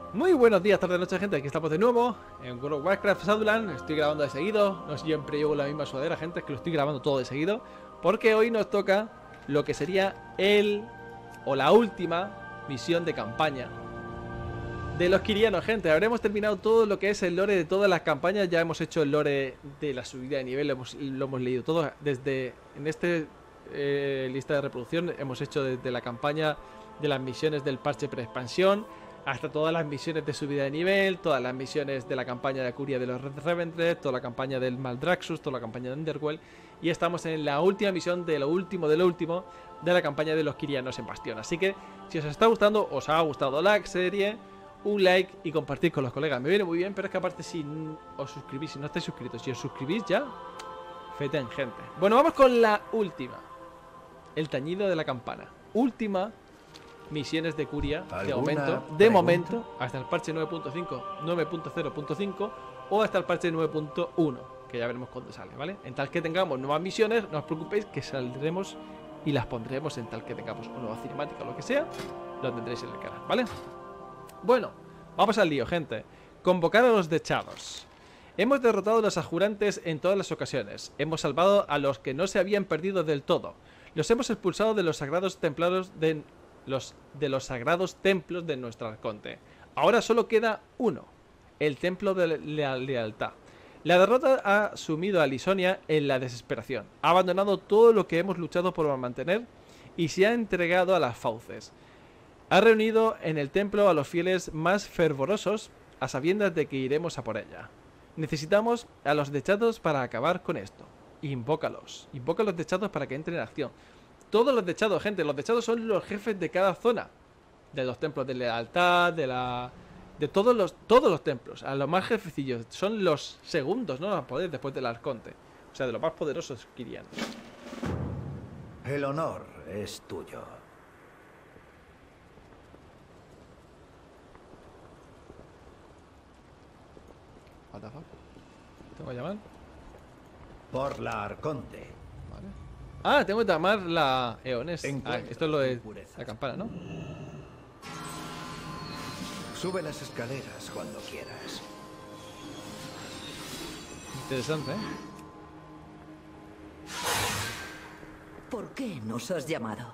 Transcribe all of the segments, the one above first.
Muy buenos días, tarde, noche, gente. Aquí estamos de nuevo en World of Warcraft Shadowlands. Estoy grabando de seguido. No siempre llevo la misma sudadera, gente. Es que lo estoy grabando todo de seguido. Porque hoy nos toca lo que sería la última misión de campaña de los Quirianos, gente. Habremos terminado todo lo que es el lore de todas las campañas. Ya hemos hecho el lore de la subida de nivel. Lo hemos leído todo. Desde en este lista de reproducción hemos hecho desde la campaña de las misiones del parche pre-expansión hasta todas las misiones de subida de nivel, todas las misiones de la campaña de Curia de los Red Revendreth, toda la campaña del Maldraxxus, toda la campaña de Underworld. Y estamos en la última misión de lo último de la campaña de los Quirianos en Bastión. Así que si os está gustando, os ha gustado la serie, un like y compartir con los colegas. Me viene muy bien, pero es que aparte si os suscribís, si no estáis suscritos, si os suscribís ya, feten, gente. Bueno, vamos con la última. El tañido de la campana. Última misiones de Curia de momento, hasta el parche 9.5, 9.0.5 o hasta el parche 9.1, que ya veremos cuándo sale, ¿vale? En tal que tengamos nuevas misiones, no os preocupéis que saldremos y las pondremos en tal que tengamos una nueva cinemática o lo que sea, lo tendréis en el canal, ¿vale? Bueno, vamos al lío, gente. Convocar a los dechados. Hemos derrotado a los ajurantes en todas las ocasiones. Hemos salvado a los que no se habían perdido del todo. Los hemos expulsado de los sagrados templados de los sagrados templos de nuestro arconte. Ahora solo queda uno, el templo de la lealtad. La derrota ha sumido a Lisonia en la desesperación. Ha abandonado todo lo que hemos luchado por mantener y se ha entregado a las fauces. Ha reunido en el templo a los fieles más fervorosos, a sabiendas de que iremos a por ella. Necesitamos a los dechados para acabar con esto. Invócalos. Invoca a los dechados para que entren en acción. Todos los dechados, gente. Los dechados son los jefes de cada zona. De los templos de lealtad, de todos los templos. A los más jefecillos. Son los segundos, ¿no? A poder después del arconte. O sea, de los más poderosos quirianos. El honor es tuyo. What the fuck? ¿Tengo que llamar? Por la arconte. Vale. Ah, tengo que llamar la Eones. Esto es lo de la campana, ¿no? Sube las escaleras cuando quieras. Interesante, ¿eh? ¿Por qué nos has llamado?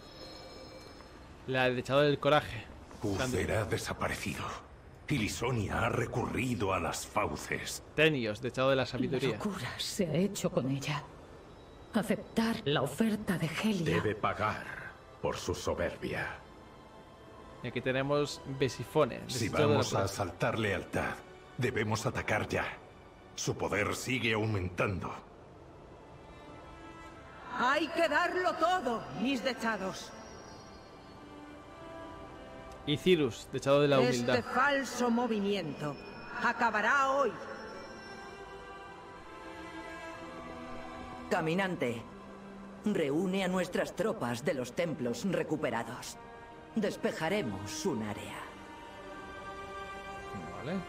La dechado del coraje. Uther ha desaparecido. Y Lisonia ha recurrido a las fauces. Tenios, dechado de la La sabiduría. locura se ha hecho con ella. Aceptar la oferta de Helia. Debe pagar por su soberbia. Y aquí tenemos Besifone. Si dechado de la vamos a fuerza. asaltar lealtad, debemos atacar ya. Su poder sigue aumentando. Hay que darlo todo, mis dechados. Y Cirus, dechado de la humildad. Este falso movimiento acabará hoy. Caminante, reúne a nuestras tropas de los templos recuperados. Despejaremos un área. Vale.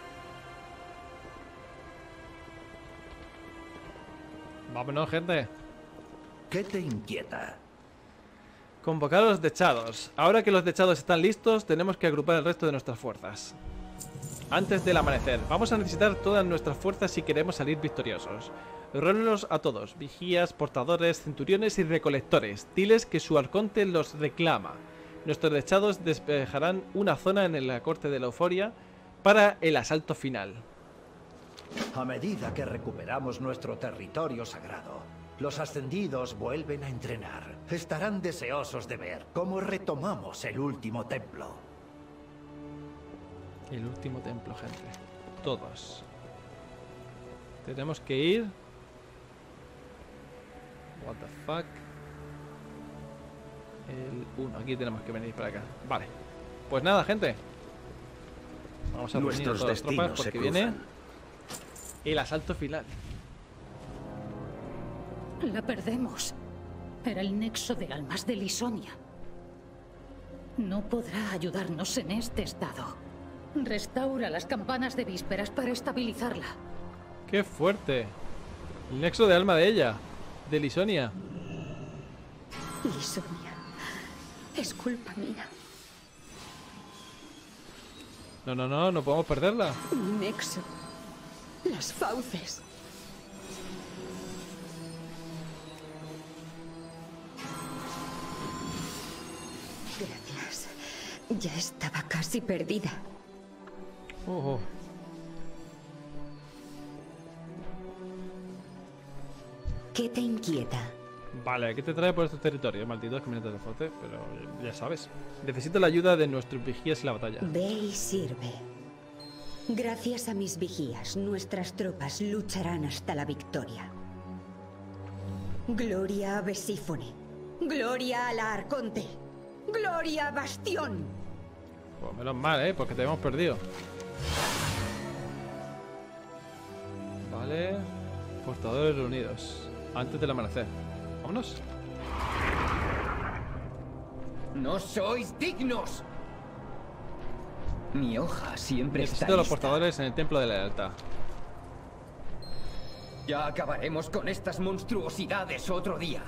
Vámonos, gente. ¿Qué te inquieta? Convocar a los dechados. Ahora que los dechados están listos, tenemos que agrupar el resto de nuestras fuerzas. Antes del amanecer, vamos a necesitar todas nuestras fuerzas si queremos salir victoriosos. Reúnenos a todos, vigías, portadores, centuriones y recolectores. Diles que su arconte los reclama. Nuestros dechados despejarán una zona en la corte de la euforia para el asalto final. A medida que recuperamos nuestro territorio sagrado, los ascendidos vuelven a entrenar. Estarán deseosos de ver cómo retomamos el último templo. El último templo, gente. Todos. Tenemos que ir. What the fuck. El 1. Aquí tenemos que venir para acá. Vale. Pues nada, gente. Vamos a reunir a todas las tropas porque viene el asalto final. La perdemos. Era el nexo de almas de Lisonia. No podrá ayudarnos en este estado. Restaura las campanas de vísperas para estabilizarla. ¡Qué fuerte! El nexo de alma de ella. De Lisonia. Lisonia, es culpa mía. No, no, no, no podemos perderla. Mi nexo. Las fauces. Gracias. Ya estaba casi perdida. Ojo. ¿Qué te inquieta? Vale, ¿qué te trae por estos territorios? Malditos caminantes de Fote, pero ya sabes. Necesito la ayuda de nuestros vigías en la batalla. Ve y sirve. Gracias a mis vigías, nuestras tropas lucharán hasta la victoria. Gloria a Besífone. Gloria a la Arconte. Gloria a Bastión. Pues menos mal, porque te hemos perdido. Vale. Portadores reunidos. Antes del amanecer. Vámonos. ¡No sois dignos! Mi hoja siempre está Necesito los lista. portadores en el templo de la lealtad. Ya acabaremos con estas monstruosidades otro día.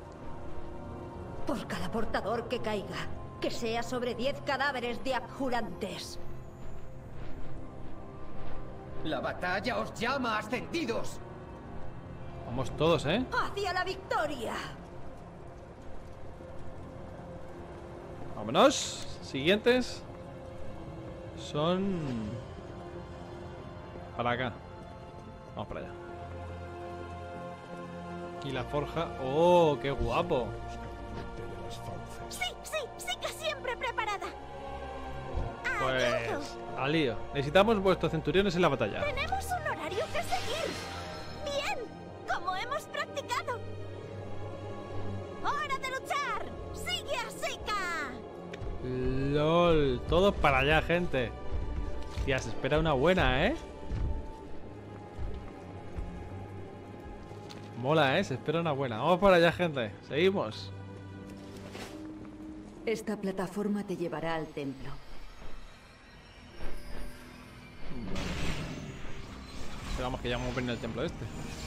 Por cada portador que caiga, que sea sobre 10 cadáveres de abjurantes. La batalla os llama, ascendidos. Vamos todos, ¿eh? ¡Hacia la victoria! Vámonos. Siguientes. Son... para acá. Vamos para allá. Y la forja... ¡Oh, qué guapo! Sí, sí, sí que siempre preparada. Pues... al lío. Necesitamos vuestros centuriones en la batalla. Tenemos un horario que seguir. Bien, como hemos practicado. ¡Hora de luchar! ¡Sigue a Seca! LOL. Todos para allá, gente. Tía, se espera una buena, ¿eh? Mola, ¿eh? Se espera una buena. Vamos para allá, gente. Seguimos. Esta plataforma te llevará al templo. Esperamos que ya hemos venido al templo este.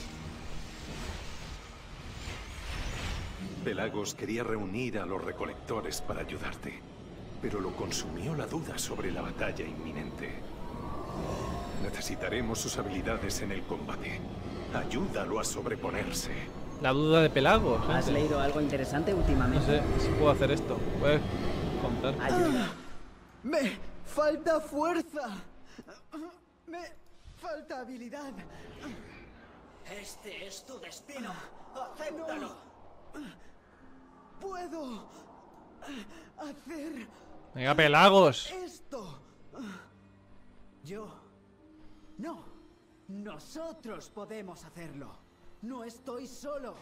Pelagos quería reunir a los recolectores para ayudarte, pero lo consumió la duda sobre la batalla inminente. Necesitaremos sus habilidades en el combate. Ayúdalo a sobreponerse. La duda de Pelagos. ¿Has gente. leído algo interesante No últimamente? sé si puedo hacer esto. Puedes contar. Ayuda. ¡Me falta fuerza! ¡Me falta habilidad! Este es tu destino. ¡Acéptalo! ¡Puedo hacer Venga, Pelagos. esto! Yo... No. Nosotros podemos hacerlo. No estoy solo.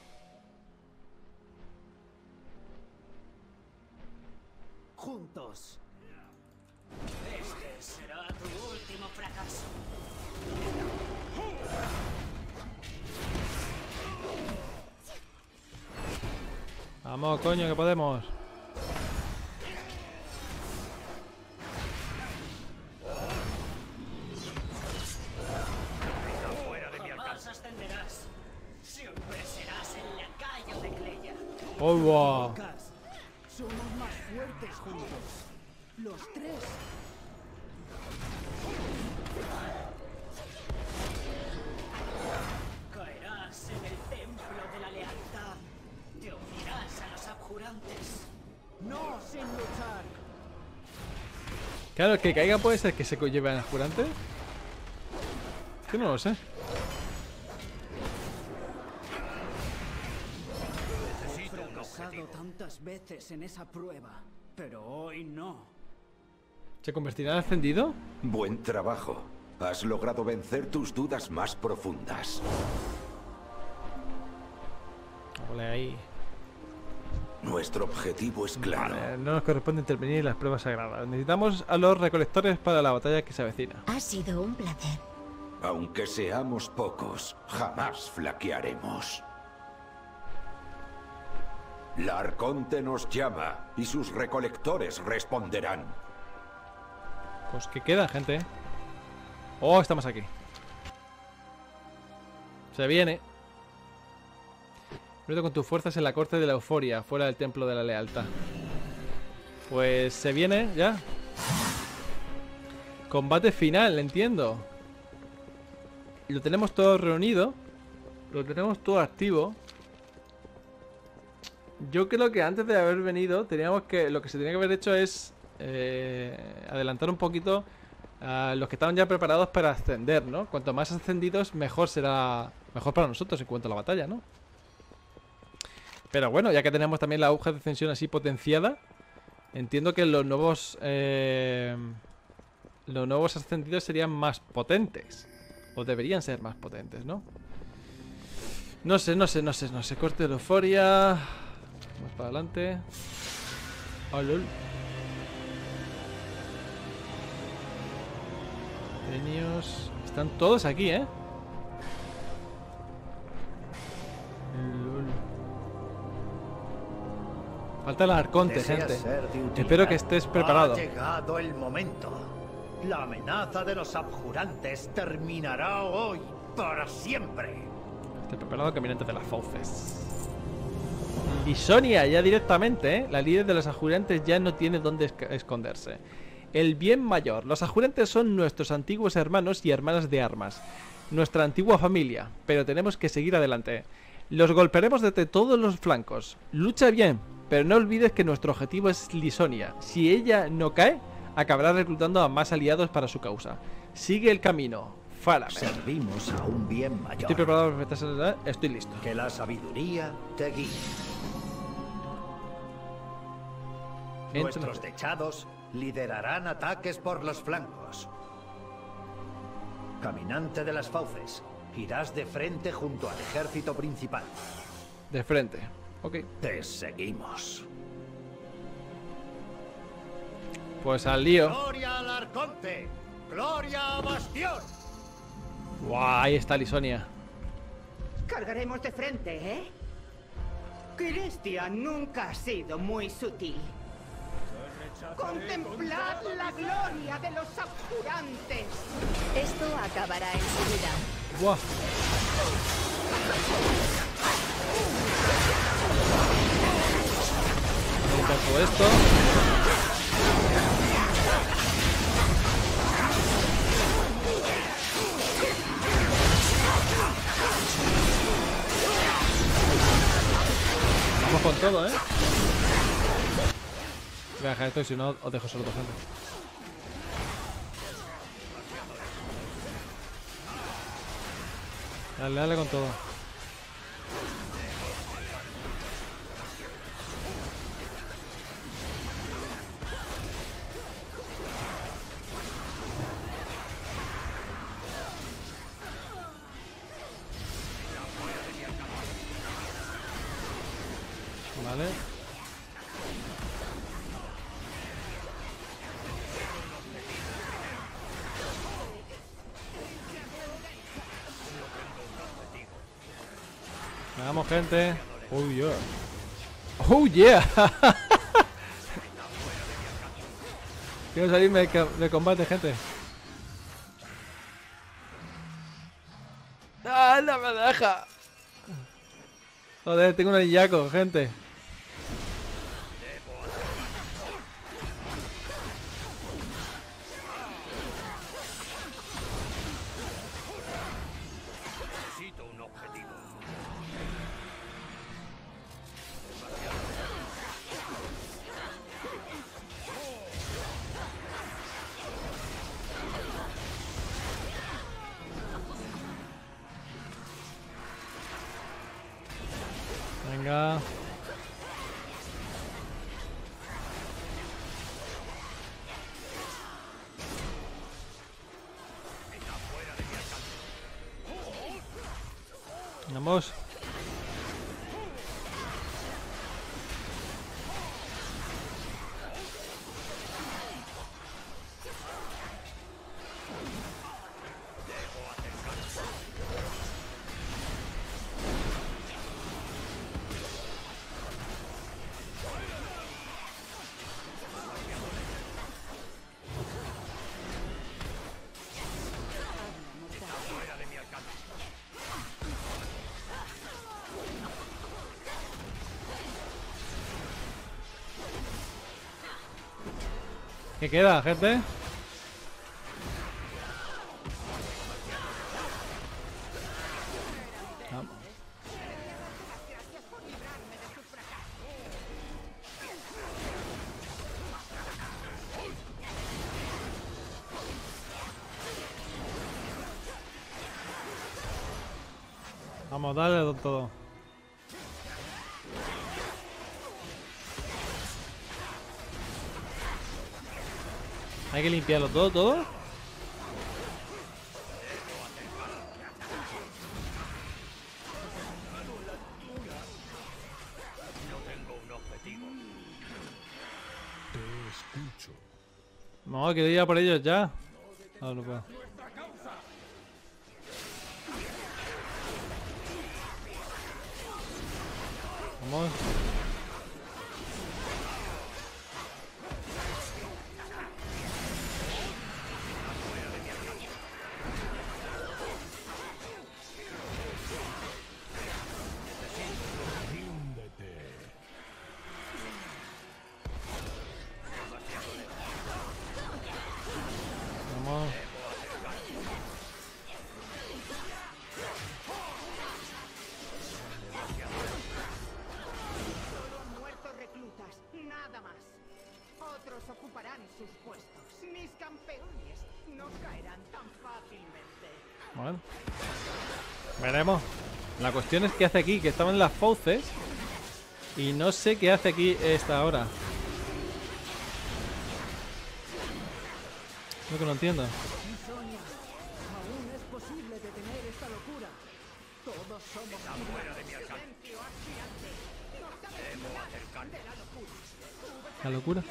Juntos. Este será tu último fracaso. Vamos, coño, que podemos. Jamás ascenderás. Siempre serás el lacayo de Cleia. ¡Oh, wow! Cas, somos más fuertes juntos. Los tres. Caerás en el templo de la lealtad. Te unirás a los abjurantes. No sin luchar. Claro, que caiga puede ser que se lleve al jurante. Que no lo sé. He fracasado tantas veces en esa prueba, pero hoy no. ¿Se convertirá en ascendido? Buen trabajo. Has logrado vencer tus dudas más profundas. Ole ahí. Nuestro objetivo es claro. Vale, no nos corresponde intervenir en las pruebas sagradas. Necesitamos a los recolectores para la batalla que se avecina. Ha sido un placer. Aunque seamos pocos, jamás flaquearemos. La Arconte nos llama y sus recolectores responderán. Pues que queda, gente. Oh, estamos aquí. Se viene. Reto con tus fuerzas en la corte de la euforia, fuera del templo de la lealtad. Pues se viene ya. Combate final, entiendo. Lo tenemos todo reunido. Lo tenemos todo activo. Yo creo que antes de haber venido teníamos que... Lo que se tenía que haber hecho es adelantar un poquito a los que estaban ya preparados para ascender, ¿no? Cuanto más ascendidos, mejor será... Mejor para nosotros en cuanto a la batalla, ¿no? Pero bueno, ya que tenemos también la aguja de ascensión así potenciada, entiendo que los nuevos ascendidos serían más potentes. O deberían ser más potentes, ¿no? No sé. Corte de euforia. Vamos para adelante. Oh, lol. Genios. Están todos aquí, ¿eh? Lol. Falta el arconte, gente. Espero que estés preparado. Ha llegado el momento. La amenaza de los abjurantes terminará hoy para siempre. Estoy preparado, caminante de las fauces. Lisonia ya directamente, ¿eh? La líder de los abjurantes ya no tiene dónde esconderse. El bien mayor. Los abjurantes son nuestros antiguos hermanos y hermanas de armas. Nuestra antigua familia. Pero tenemos que seguir adelante. Los golpearemos desde todos los flancos. Lucha bien, pero no olvides que nuestro objetivo es Lisonia. Si ella no cae, acabará reclutando a más aliados para su causa. Sigue el camino, Faramir. Servimos a un bien mayor. Estoy preparado para enfrentarse. Estoy listo. Que la sabiduría te guíe. Nuestros techados liderarán ataques por los flancos. Caminante de las fauces, irás de frente junto al ejército principal. De frente, ok. Te seguimos. Pues al lío. ¡Gloria al arconte! ¡Gloria a Bastión! Guau, ahí está Lisonia. Cargaremos de frente, ¿eh? Christian nunca ha sido muy sutil. ¡Contemplad la gloria de los abjurantes! Esto acabará enseguida. Guau. Voy a quitar todo esto. Vamos con todo, ¿eh? Voy a dejar esto y si no os dejo solo dos gente. Dale con todo. Vale. Vamos, gente. Oh yeah. Oh yeah. Quiero salirme de combate, gente. ¡Ah, no me deja! Joder, tengo un Yaco, gente. Necesito un objetivo. Venga. Vamos. ¿Qué queda, gente? Vamos, dale todo. Hay que limpiarlo todo. No, quiero ir a por ellos ya. No, no puedo. Vamos. Vamos. Muertos reclutas, nada más. Otros ocuparán sus puestos. Mis campeones no caerán tan fácilmente. Bueno. Veremos. La cuestión es qué hace aquí, que estaban las fauces. Y no sé qué hace aquí esta hora. Lo que no entiendo. Lisonia, aún es posible detener esta locura. Todos somos fuera de mi alcance. Debo acercarme. La locura.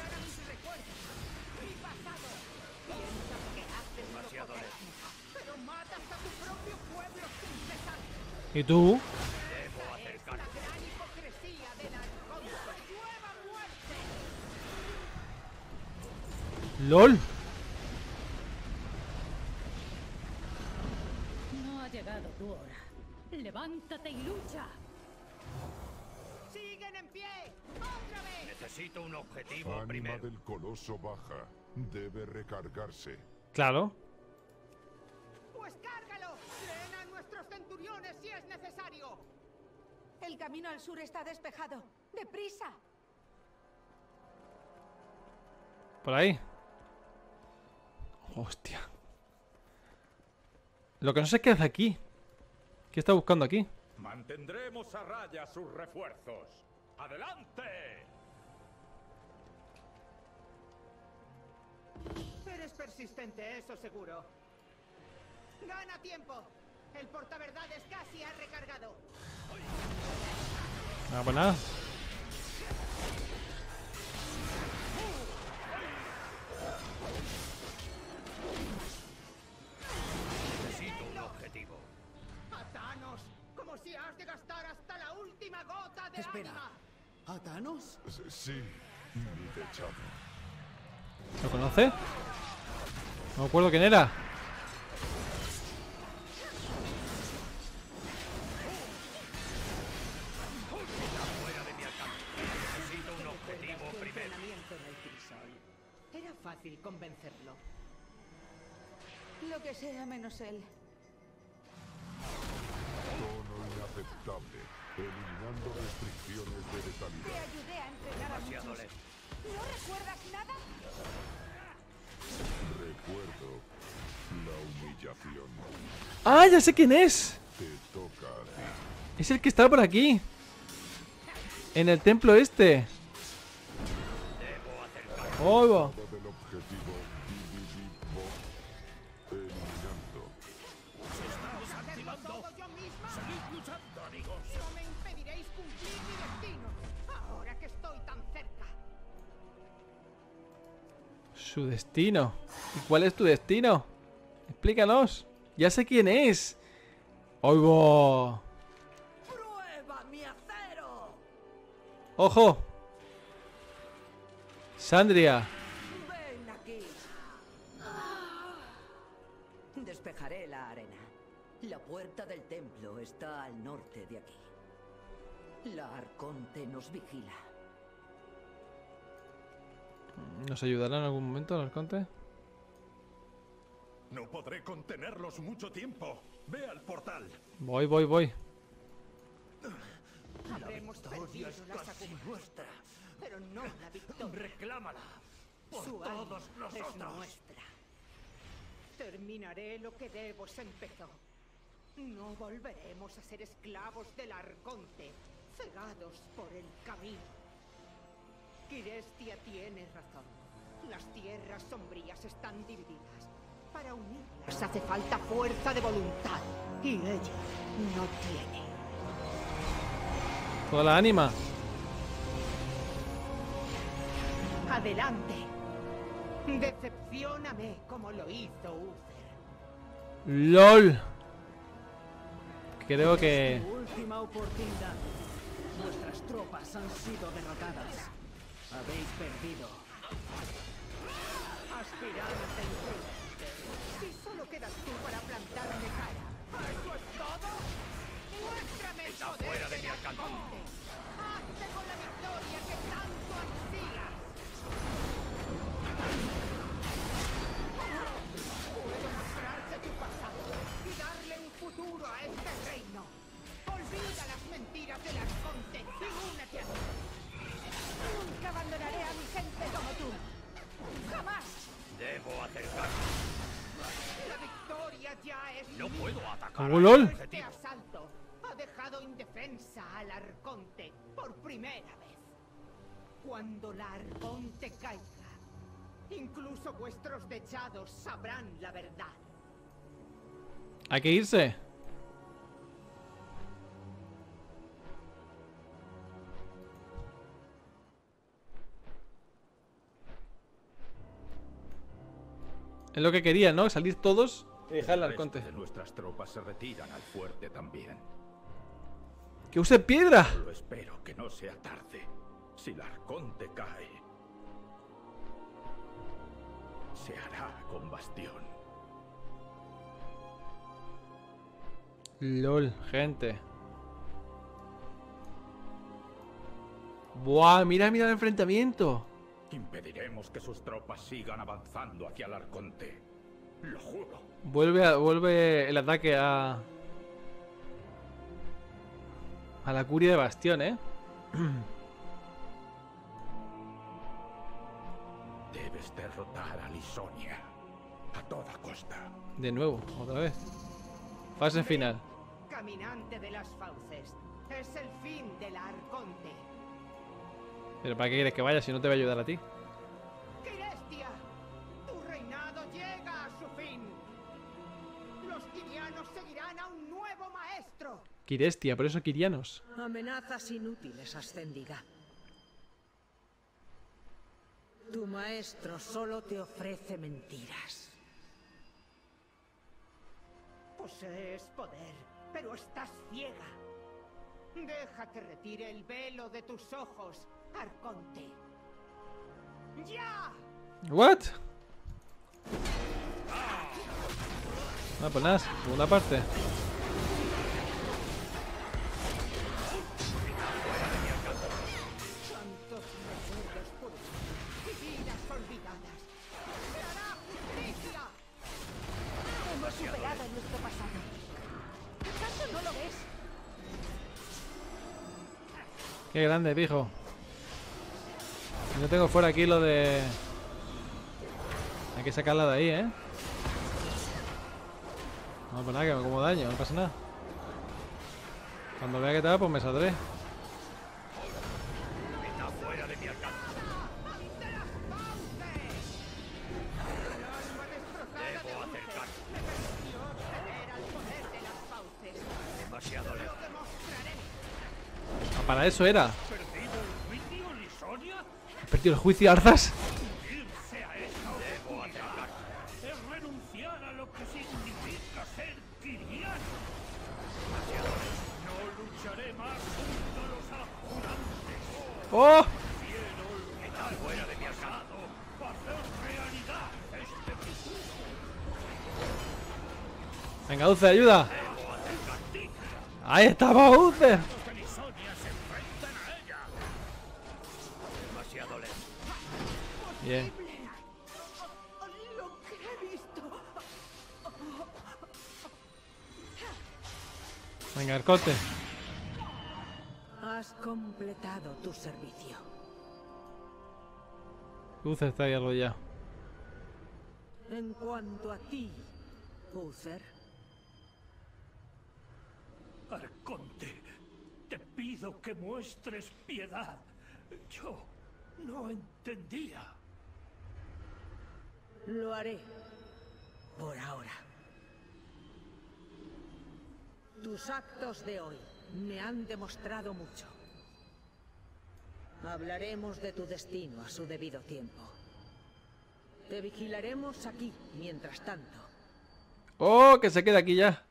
Demasiado lejos. Pero matas a tu propio pueblo sin cesar. ¿Y tú? Debo acercarme. La gran hipocresía del arconte. ¡Nueva muerte! ¡LOL! No ha llegado tu hora. Levántate y lucha. ¡Siguen en pie! ¡Otra vez! Necesito un objetivo Ánima primero. del coloso baja. Debe recargarse. Claro. ¡Pues cárgalo! ¡Drena a nuestros centuriones si es necesario! El camino al sur está despejado. ¡Deprisa! Por ahí. Hostia. Lo que no sé es qué hace aquí. ¿Qué está buscando aquí? Mantendremos a raya sus refuerzos. ¡Adelante! Eres persistente, eso seguro. ¡Gana tiempo! El portaverdades casi ha recargado. No, pues nada. Necesito un objetivo. ¡A Thanos! ¡Como si has de gastar hasta la última gota de ánima! ¿A Thanos? Sí, mi dechado. ¿Lo conoce? No me acuerdo quién era. Fuera de mi alcance. Necesito un objetivo Tu primero. entrenamiento en el crisol. Era fácil convencerlo. Lo que sea menos él. Tono inaceptable. Eliminando restricciones de Te letalidad. ayudé a entrenar a Demasiado muchos. lejos. ¿No recuerdas nada? Recuerdo la humillación. ¡Ah, ya sé quién es! Te toca a ti. Es el que está por aquí. En el templo este. Debo acercarme. ¡Oh, va! Todo del objetivo dividivo. Eliminando. ¡Todo yo misma! ¡Seguid luchando, amigos! ¡No me impediréis cumplir mi destino! Ahora que estoy tan cerca. Su destino. ¿Y cuál es tu destino? Explícanos. Ya sé quién es. ¡Oigo! ¡Prueba mi acero! ¡Ojo! Sandria. ¡Ven aquí! Despejaré la arena. La puerta del templo está al norte de aquí. La Arconte nos vigila. ¿Nos ayudará en algún momento el Arconte? No podré contenerlos mucho tiempo. Ve al portal. Voy, voy, voy. Habremos perdido la Casi Sakuma, nuestra. pero no la victoria. Reclámala. Por Su alma todos es nosotros. nuestra. Terminaré lo que Devos empezó. No volveremos a ser esclavos del Arconte, cegados por el camino. Kirestia tiene razón. Las tierras sombrías están divididas. Para unirlas hace falta fuerza de voluntad. Y ella no tiene. Toda la ánima. Adelante. Decepcióname como lo hizo Uther. LOL. Creo que... Última oportunidad. Nuestras tropas han sido derrotadas. Habéis perdido. Aspirante imprudente. Si solo quedas tú para plantarme cara. ¿Eso es todo? Muéstrame el poder fuera de mi alcance. Hazte con la victoria que tanto ansías. Puedo mostrarte tu pasado y darle un futuro a este reino. Olvida las mentiras del Arconte y únete a mí. Nunca abandonaré a mi gente como tú. ¡Jamás! Debo acercarme. La victoria ya es No mía. puedo atacar. ¿Cómo, LOL? Este asalto ha dejado indefensa al Arconte por primera vez. Cuando la Arconte caiga, incluso vuestros dechados sabrán la verdad. Hay que irse. Es lo que quería, ¿no? Salir todos y dejar el Arconte. El resto de nuestras tropas se retiran al fuerte también. ¡Que use piedra! Solo espero que no sea tarde. Si el Arconte cae, se hará con Bastión. LOL, gente. Buah, mira el enfrentamiento. Impediremos que sus tropas sigan avanzando hacia el Arconte. Lo juro. Vuelve el ataque a la curia de Bastión, ¿eh? Debes derrotar a Lisonia a toda costa. De nuevo, otra vez. Fase final. Caminante de las fauces, es el fin del Arconte. ¿Pero para qué quieres que vaya si no te va a ayudar a ti? ¡Kirestia! Tu reinado llega a su fin. Los quirianos seguirán a un nuevo maestro. Kirestia, por eso Kirianos. Amenazas inútiles, Ascendida. Tu maestro solo te ofrece mentiras. Posees poder, pero estás ciega. Deja que retire el velo de tus ojos, Arconte. ¡Ya! ¿What? Ah, pues nada, segunda parte. Santos recuerdos puros y vidas olvidadas. ¡Se hará justicia! Hemos superado nuestro pasado. ¿Acaso no lo ves? Qué grande, pijo. Yo tengo fuera aquí lo de... Hay que sacarla de ahí, ¿eh? No, pues nada, que me como daño, no pasa nada. Cuando vea que tal, pues me saldré. Está fuera de mi alcance. Debo acercarme. Demasiado lejos. Ah, para eso era. ¿Perdido el juicio, Lisonia? ¿Has perdido el juicio, Arzas? Irse a esta Debo acercarme. Es renunciar a lo que significa ser quiriano. Demasiado lejos. No lucharé más junto a los abjurantes. ¡Oh! Está fuera de mi alcance. Hacer realidad este futuro. Venga, Uther, ayuda. Ahí estaba Uther. Los de Lisonia se enfrentan a ella. Demasiado lejos. Bien. Lo que he visto. Venga, Arconte. Has completado tu servicio. Uther está ahí arrodillado. En cuanto a ti, Uther, Arconte, te pido que muestres piedad. Yo no entendía. Lo haré. Por ahora. Tus actos de hoy me han demostrado mucho. Hablaremos de tu destino a su debido tiempo. Te vigilaremos aquí, mientras tanto. ¡Oh, que se queda aquí ya!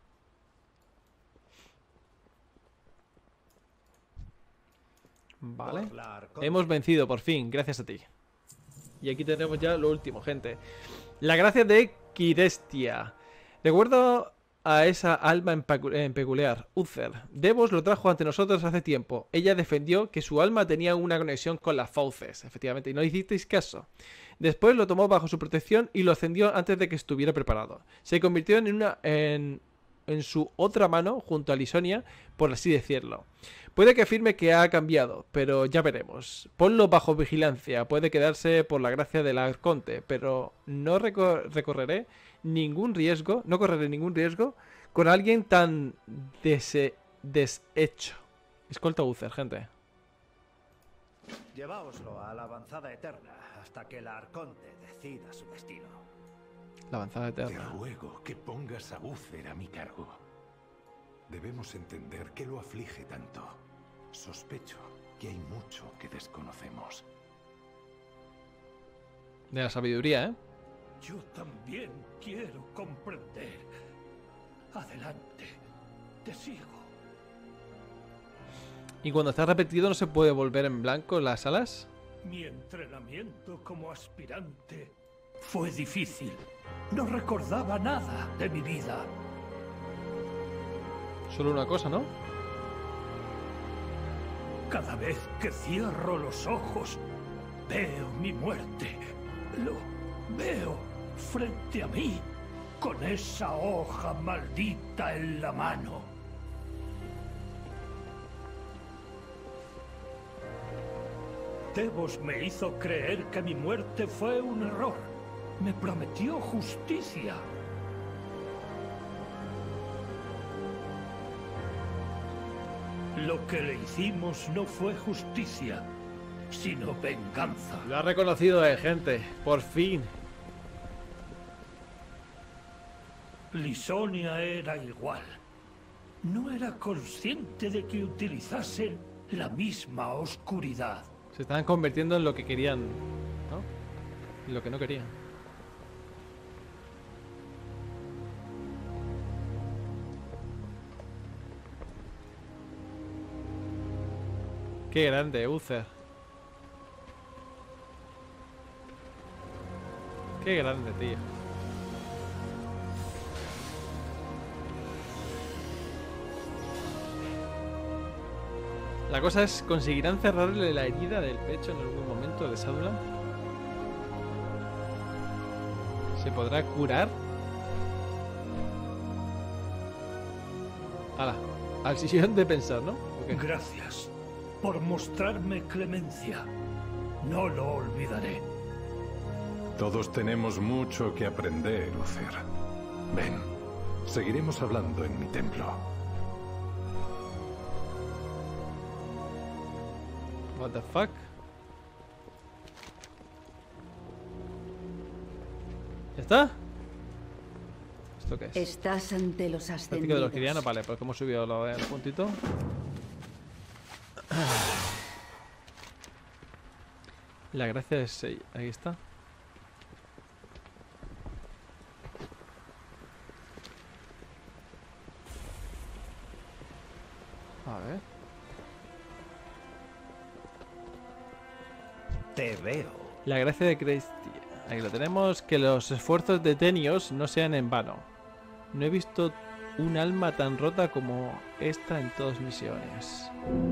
Vale. Hemos vencido, por fin, gracias a ti. Y aquí tenemos ya lo último, gente. La gracia de Kirestia. Recuerdo a esa alma en peculiar, Uther. Devos lo trajo ante nosotros hace tiempo. Ella defendió que su alma tenía una conexión con las fauces, efectivamente, y no hicisteis caso. Después lo tomó bajo su protección y lo ascendió antes de que estuviera preparado. Se convirtió en su otra mano junto a Lisonia, por así decirlo. Puede que afirme que ha cambiado, pero ya veremos. Ponlo bajo vigilancia, puede quedarse por la gracia del Arconte, pero no correré ningún riesgo con alguien tan deshecho. Escolta Uther, gente. Lleváoslo a la avanzada eterna hasta que el Arconte decida su destino. La avanzada eterna. Te ruego que pongas a Uther a mi cargo. Debemos entender qué lo aflige tanto. Sospecho que hay mucho que desconocemos. De la sabiduría, ¿eh? Yo también quiero comprender. Adelante, te sigo. ¿Y cuando está repetido no se puede volver en blanco las alas? Mi entrenamiento como aspirante fue difícil. No recordaba nada de mi vida. Solo una cosa, ¿no? Cada vez que cierro los ojos, veo mi muerte. Lo veo frente a mí, con esa hoja maldita en la mano. Devos me hizo creer que mi muerte fue un error. Me prometió justicia. Lo que le hicimos no fue justicia, sino venganza. Lo ha reconocido, gente. Por fin. Lisonia era igual. No era consciente de que utilizasen la misma oscuridad. Se estaban convirtiendo en lo que querían, ¿no? Y lo que no querían. Qué grande, Uther. Qué grande, tío. La cosa es, ¿conseguirán cerrarle la herida del pecho en algún momento de Sadulan? ¿Se podrá curar? ¡Hala! Al sillón de pensar, ¿no? Okay. Gracias por mostrarme clemencia. No lo olvidaré. Todos tenemos mucho que aprender, Uther. Ven, seguiremos hablando en mi templo. What the fuck? ¿Ya está? ¿Esto qué es? Estás ante los Práctica ascendidos. de los Kirianos, vale, pues hemos subido el puntito. La gracia es... ahí está. A ver. Te veo. La gracia de Crestia. Ahí lo tenemos. Que los esfuerzos de Tenios no sean en vano. No he visto un alma tan rota como esta en todas misiones.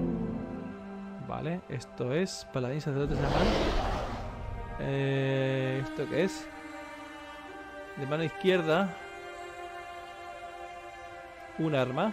Vale, esto es paladín sacerdote de mano. ¿Esto qué es? De mano izquierda. Un arma.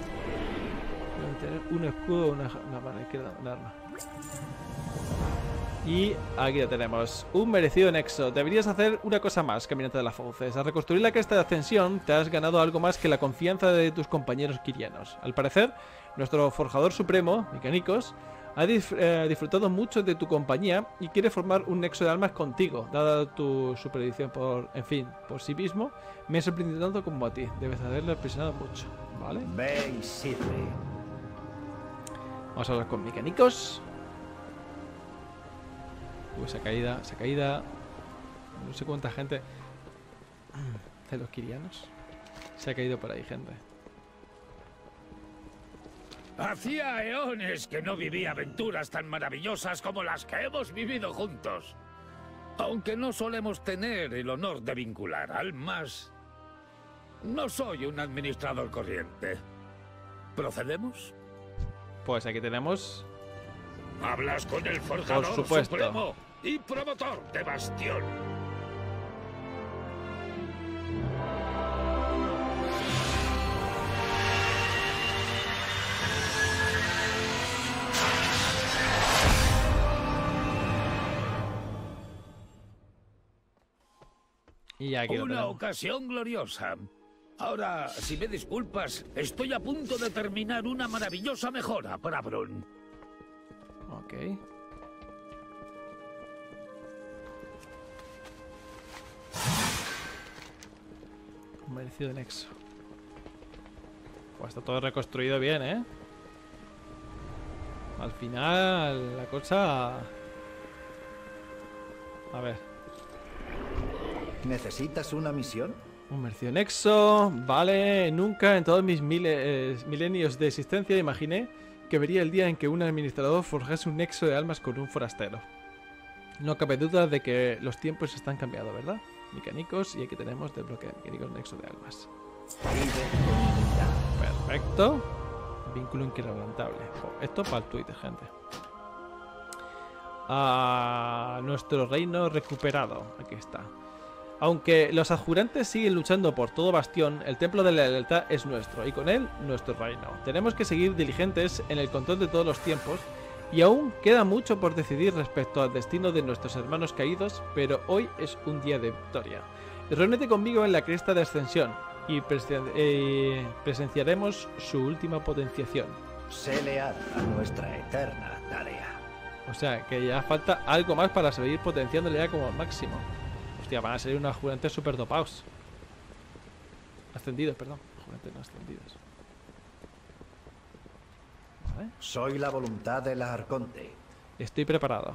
Debe tener un escudo, una mano izquierda, un arma. Y aquí lo tenemos, un merecido nexo. Deberías hacer una cosa más, caminante de las fauces. Al reconstruir la cresta de ascensión, te has ganado algo más que la confianza de tus compañeros quirianos. Al parecer, nuestro forjador supremo, Mikanikos, ha disfrutado mucho de tu compañía y quiere formar un nexo de almas contigo. Dada tu superedición por sí mismo, me ha sorprendido tanto como a ti. Debes haberle presionado mucho, ¿vale? Ve y sirve. Vamos a hablar con Mikanikos. Esa caída. No sé cuánta gente de los quirianos se ha caído por ahí, gente. Hacía eones que no vivía aventuras tan maravillosas como las que hemos vivido juntos. Aunque no solemos tener el honor de vincular almas, no soy un administrador corriente. ¿Procedemos? Pues aquí tenemos... Hablas con el forjador Por supuesto. supremo y promotor de Bastión. Y aquí lo Una tenemos. ocasión gloriosa. Ahora, si me disculpas, estoy a punto de terminar una maravillosa mejora para Brun. Ok. Un merecido nexo. Pues está todo reconstruido bien, ¿eh? Al final, la cosa... A ver. ¿Necesitas una misión? Un merecido nexo. Vale, nunca en todos mis milenios de existencia imaginé que vería el día en que un administrador forjase un nexo de almas con un forastero. No cabe duda de que los tiempos están cambiando, ¿verdad? Mikanikos, y aquí tenemos desbloquear Mikanikos nexo de almas. Perfecto. Vínculo inquebrantable. Esto para el Twitter, gente. Nuestro reino recuperado. Aquí está. Aunque los adjurantes siguen luchando por todo Bastión, el templo de la lealtad es nuestro, y con él, nuestro reino. Tenemos que seguir diligentes en el control de todos los tiempos, y aún queda mucho por decidir respecto al destino de nuestros hermanos caídos, pero hoy es un día de victoria. Reúnete conmigo en la cresta de ascensión, y presenciaremos su última potenciación. Sé leal a nuestra eterna tarea. O sea, que ya falta algo más para seguir potenciándole ya como al máximo. Hostia, van a salir unos jurantes super dopados. Ascendidos, perdón. Jurantes no ascendidos. Vale. Soy la voluntad del Arconte. Estoy preparado.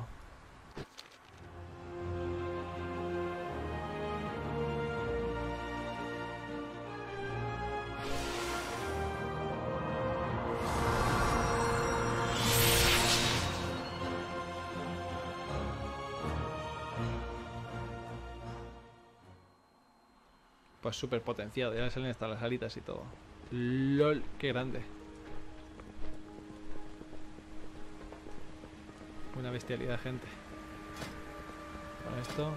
Pues súper potenciado, ya le salen hasta las alitas y todo. LOL, qué grande. Una bestialidad, gente. Con esto.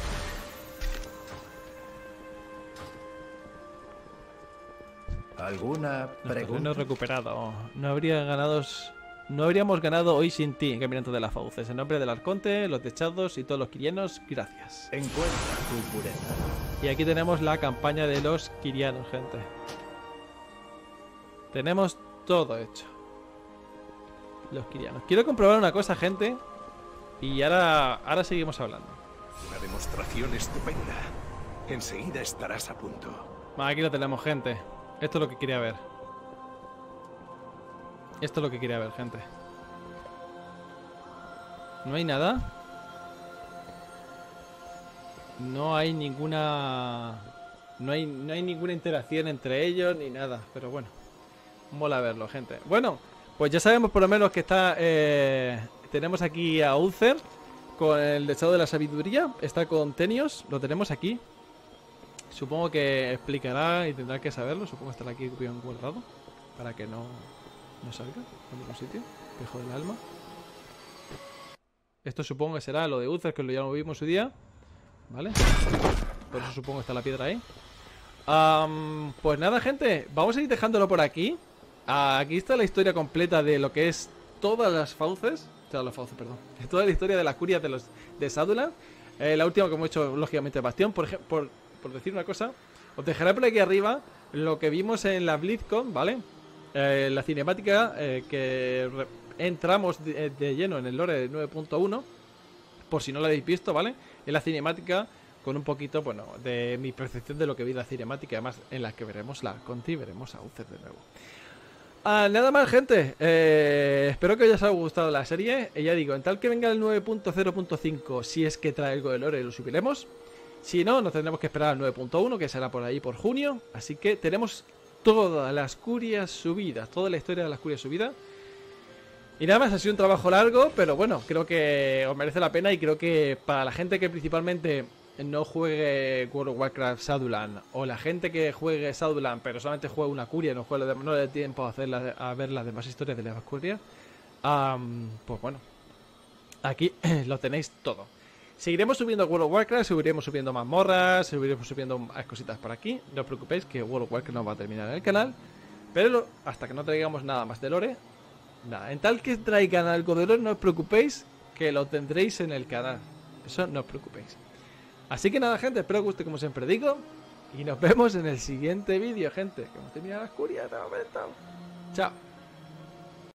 ¿Alguna pregunta? Terreno recuperado. No habríamos ganado hoy sin ti, caminante de las fauces. En nombre del Arconte, los techados y todos los quirianos, gracias. Encuentra tu pureza. Y aquí tenemos la campaña de los quirianos, gente. Tenemos todo hecho. Los quirianos. Quiero comprobar una cosa, gente. Y ahora seguimos hablando. Una demostración estupenda. Enseguida estarás a punto. Aquí lo tenemos, gente. Esto es lo que quería ver. Esto es lo que quería ver, gente. No hay nada. No hay ninguna... No hay ninguna interacción entre ellos ni nada. Pero bueno, mola verlo, gente. Bueno, pues ya sabemos por lo menos que está... tenemos aquí a Uther con el deseo de la sabiduría. Está con Tenios, lo tenemos aquí. Supongo que explicará y tendrá que saberlo. Supongo que estará aquí bien guardado para que no salga en ningún sitio. Espejo del alma. Esto supongo que será lo de Uther, que ya lo vimos su día. ¿Vale? Por eso supongo que está la piedra ahí. Pues nada, gente. Vamos a ir dejándolo por aquí. Aquí está la historia completa de lo que es todas las fauces. perdón. Toda la historia de las curias de Shadowland. La última que hemos hecho, lógicamente, Bastión. Por decir una cosa, os dejaré por aquí arriba lo que vimos en la BlizzCon, ¿vale? La cinemática que entramos de lleno en el lore de 9.1. Por si no lo habéis visto, ¿vale? En la cinemática con un poquito, bueno, de mi percepción de lo que vi en la cinemática. Además, en la que veremos la Conti y veremos a Uther de nuevo. Nada más, gente. Espero que os haya gustado la serie. Ya digo, en tal que venga el 9.0.5, si es que trae algo de lore, lo subiremos. Si no, nos tendremos que esperar al 9.1, que será por ahí por junio. Así que tenemos todas las curias subidas, toda la historia de las curias subidas. Y nada más, ha sido un trabajo largo, pero bueno, creo que os merece la pena. Y creo que para la gente que principalmente no juegue World of Warcraft Shadowland, o la gente que juegue Shadowland pero solamente juegue una curia, no le dé tiempo a ver las demás historias de las curias, pues bueno, aquí lo tenéis todo. Seguiremos subiendo World of Warcraft, seguiremos subiendo mazmorras, seguiremos subiendo más cositas por aquí. No os preocupéis que World of Warcraft no va a terminar en el canal, pero hasta que no traigamos nada más de lore, nada. En tal que traigan algo de lore, no os preocupéis que lo tendréis en el canal. Eso no os preocupéis. Así que nada, gente, espero que os guste, como siempre digo. Y nos vemos en el siguiente vídeo, gente. Que hemos terminado las curias de momento. Chao.